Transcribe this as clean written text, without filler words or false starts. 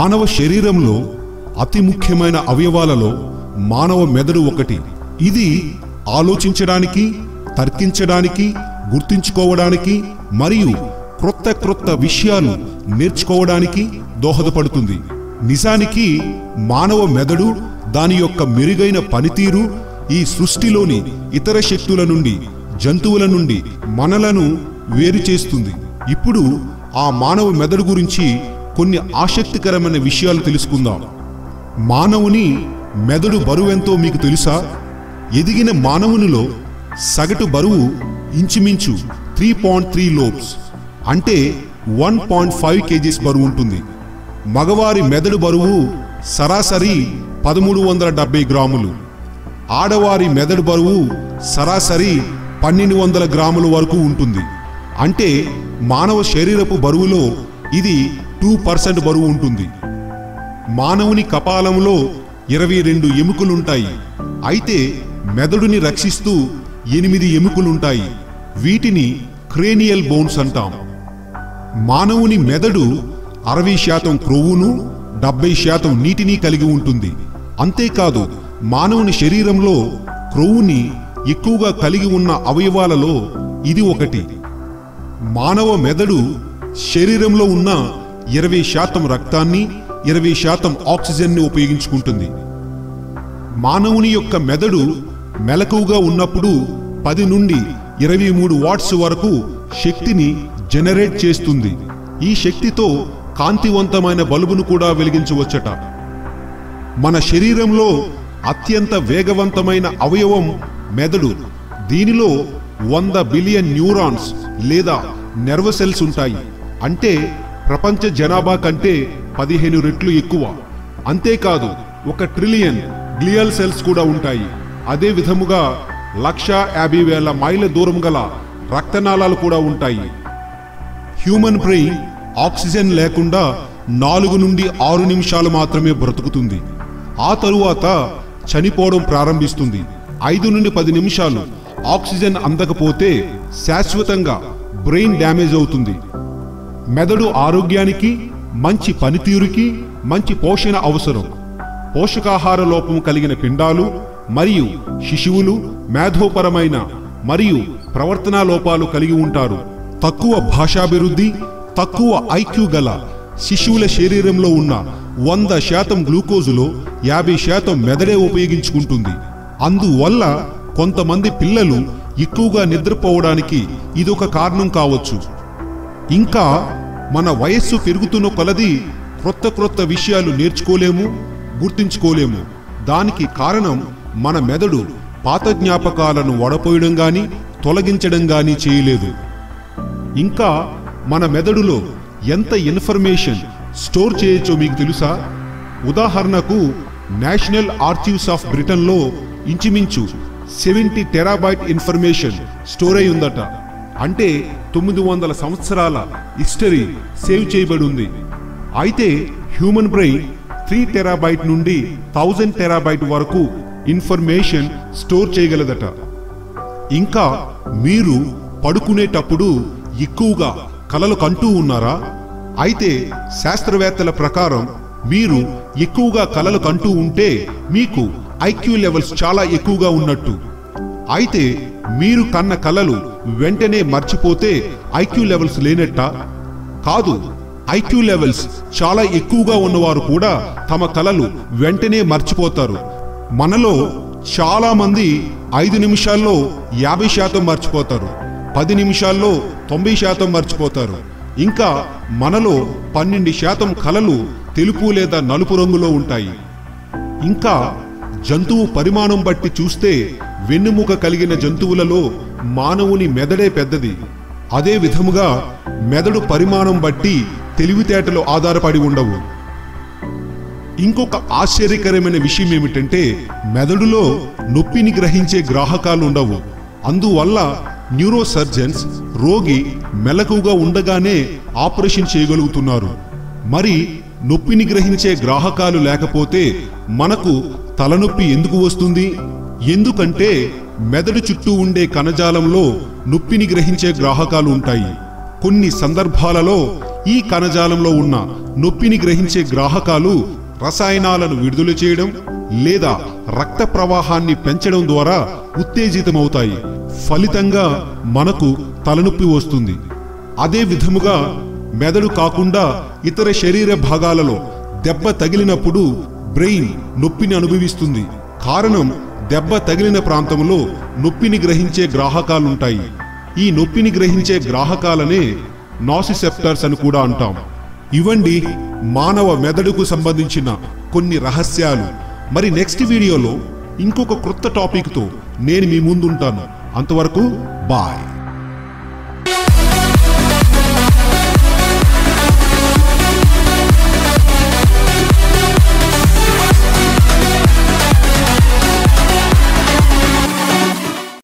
మానవ శరీరంలో అతి ముఖ్యమైన అవయవాలలో మానవ మెదడు ఒకటి. ఇది ఆలోచించడానికి, తర్కించడానికి, గుర్తించుకోవడానికి మరియు క్రొత్త విషయాలు నేర్చుకోవడానికి దోహదపడుతుంది. నిజానికి మానవ మెదడు దాని యొక్క మెరుగైన పనితీరు ఈ సృష్టిలోని ఇతర శక్తుల నుండి, జంతువుల నుండి మనలను వేరు చేస్తుంది. ఇప్పుడు ఆ మానవ మెదడు గురించి కొన్ని ఆసక్తికరమైన విషయాలు తెలుసుకుందాం. మానవుని మెదడు బరువెంతో మీకు తెలుసా? ఎదిగిన మానవునిలో సగటు బరువు ఇంచుమించు 3.3 లోబ్స్ అంటే 1.5 kgs బరువు ఉంటుంది. మగవారి మెదడు బరువు సరాసరి 1370 గ్రాములు. ఆడవారి మెదడు బరువు సరాసరి 1200 గ్రాముల వరకు ఉంటుంది. అంటే మానవ శరీరపు బరువులో ఇది 2% బరువు ఉంటుంది. మానవుని కపాలంలో 22 ఎముకలుంటాయి. అయితే మెదడుని రక్షిస్తూ 8 ఎముకలుంటాయి. వీటిని క్రేనియల్ బోన్స్ అంటాం. మానవుని మెదడు 60% క్రొవ్వును, 70% నీటిని కలిగి ఉంటుంది. అంతేకాదు మానవుని శరీరంలో క్రొవ్వుని ఎక్కువగా కలిగి ఉన్న అవయవాలలో ఇది ఒకటి. మానవ మెదడు శరీరంలో ఉన్న 20% రక్తాన్ని, 20% ఆక్సిజన్ని ఉపయోగించుకుంటుంది. మానవుని యొక్క మెదడు మెలకువగా ఉన్నప్పుడు 10 నుండి 23 వాట్స్ వరకు శక్తిని జనరేట్ చేస్తుంది. ఈ శక్తితో కాంతివంతమైన బల్బును కూడా వెలిగించవచ్చట. మన శరీరంలో అత్యంత వేగవంతమైన అవయవం మెదడు. దీనిలో 100 బిలియన్ న్యూరాన్స్ లేదా నెర్వ్ సెల్స్ ఉంటాయి. అంటే ప్రపంచ జనాభా కంటే 15 రెట్లు ఎక్కువ. అంతేకాదు 1 ట్రిలియన్ గ్లియల్ సెల్స్ కూడా ఉంటాయి. అదే విధముగా 150,000 మైళ్ళ దూరం గల రక్తనాళాలు కూడా ఉంటాయి. హ్యూమన్ బ్రెయిన్ ఆక్సిజన్ లేకుండా 4 నుండి 6 నిమిషాలు మాత్రమే బ్రతుకుతుంది. ఆ తరువాత చనిపోవడం ప్రారంభిస్తుంది. 5 నుండి 10 నిమిషాలు ఆక్సిజన్ అందకపోతే శాశ్వతంగా బ్రెయిన్ డ్యామేజ్ అవుతుంది. మెదడు ఆరోగ్యానికి, మంచి పనితీరుకి మంచి పోషణ అవసరం. పోషకాహార లోపం కలిగిన పిండాలు మరియు శిశువులు మేధోపరమైన మరియు ప్రవర్తనా లోపాలు కలిగి ఉంటారు. తక్కువ భాషాభివృద్ధి, తక్కువ ఐక్యూ గల శిశువుల శరీరంలో ఉన్న 100% గ్లూకోజులో 50% మెదడే ఉపయోగించుకుంటుంది. అందువల్ల కొంతమంది పిల్లలు ఎక్కువగా నిద్రపోవడానికి ఇదొక కారణం కావచ్చు. ఇంకా మన వయస్సు పెరుగుతున్న కొలది క్రొత్త విషయాలు నేర్చుకోలేము, గుర్తించుకోలేము. దానికి కారణం మన మెదడు పాత జ్ఞాపకాలను వడపోయడం గాని తొలగించడం గాని చేయలేదు. ఇంకా మన మెదడులో ఎంత ఇన్ఫర్మేషన్ స్టోర్ చేయొచ్చో మీకు తెలుసా? ఉదాహరణకు నేషనల్ ఆర్చీవ్స్ ఆఫ్ బ్రిటన్లో ఇంచుమించు 70 టెరాబైట్ ఇన్ఫర్మేషన్ స్టోర్ అయి ఉందట. అంటే 900 సంవత్సరాల హిస్టరీ సేవ్ చేయబడి ఉంది. అయితే హ్యూమన్ బ్రెయిన్ 3 టెరాబైట్ నుండి 1000 టెరాబైట్ వరకు ఇన్ఫర్మేషన్ స్టోర్ చేయగలదట. ఇంకా మీరు పడుకునేటప్పుడు ఎక్కువగా కలలు కంటూ ఉన్నారా? అయితే శాస్త్రవేత్తల ప్రకారం మీరు ఎక్కువగా కలలు కంటూ ఉంటే మీకు ఐక్యూ లెవెల్స్ చాలా ఎక్కువగా ఉన్నట్టు. అయితే మీరు కన్న కలలు వెంటనే మర్చిపోతే ఐక్యూ లెవెల్స్ లేనట్టా? కాదు, ఐక్యూ లెవెల్స్ చాలా ఎక్కువగా ఉన్నవారు కూడా తమ కలలు వెంటనే మర్చిపోతారు. మనలో చాలా మంది 5 నిమిషాల్లో 50% మర్చిపోతారు, 10 నిమిషాల్లో 90% మర్చిపోతారు. ఇంకా మనలో 12% కలలు తెలుపు లేదా నలుపు రంగులో ఉంటాయి. ఇంకా జంతువు పరిమాణం బట్టి చూస్తే వెన్నుముక కలిగిన జంతువులలో మానవుని మెదడే పెద్దది. అదే విధముగా మెదడు పరిమాణం బట్టి తెలివితేటలు ఆధారపడి ఉండవు. ఇంకొక ఆశ్చర్యకరమైన విషయం ఏమిటంటే మెదడులో నొప్పిని గ్రహించే గ్రాహకాలు ఉండవు. అందువల్ల న్యూరో సర్జన్స్ రోగి మెలకుగా ఉండగానే ఆపరేషన్ చేయగలుగుతున్నారు. మరి నొప్పిని గ్రహించే గ్రాహకాలు లేకపోతే మనకు తలనొప్పి ఎందుకు వస్తుంది? ఎందుకంటే మెదడు చుట్టూ ఉండే కణజాలంలో నొప్పిని గ్రహించే గ్రాహకాలు ఉంటాయి. కొన్ని సందర్భాలలో ఈ కణజాలంలో ఉన్న నొప్పిని గ్రహించే గ్రాహకాలు రసాయనాలను విడుదల చేయడం లేదా రక్త ప్రవాహాన్ని పెంచడం ద్వారా ఉత్తేజితమవుతాయి. ఫలితంగా మనకు తలనొప్పి వస్తుంది. అదే విధముగా మెదడు కాకుండా ఇతర శరీర భాగాలలో దెబ్బ తగిలినప్పుడు బ్రెయిన్ నొప్పిని అనుభవిస్తుంది. కారణం, దెబ్బ తగిలిన ప్రాంతంలో నొప్పిని గ్రహించే గ్రాహకాలుంటాయి. ఈ నొప్పిని గ్రహించే గ్రాహకాలనే నాసిసెప్టర్స్ అని కూడా అంటాం. ఇవండి మానవ మెదడుకు సంబంధించిన కొన్ని రహస్యాలు. మరి నెక్స్ట్ వీడియోలో ఇంకొక క్రొత్త టాపిక్తో నేను మీ ముందుంటాను. అంతవరకు బాయ్.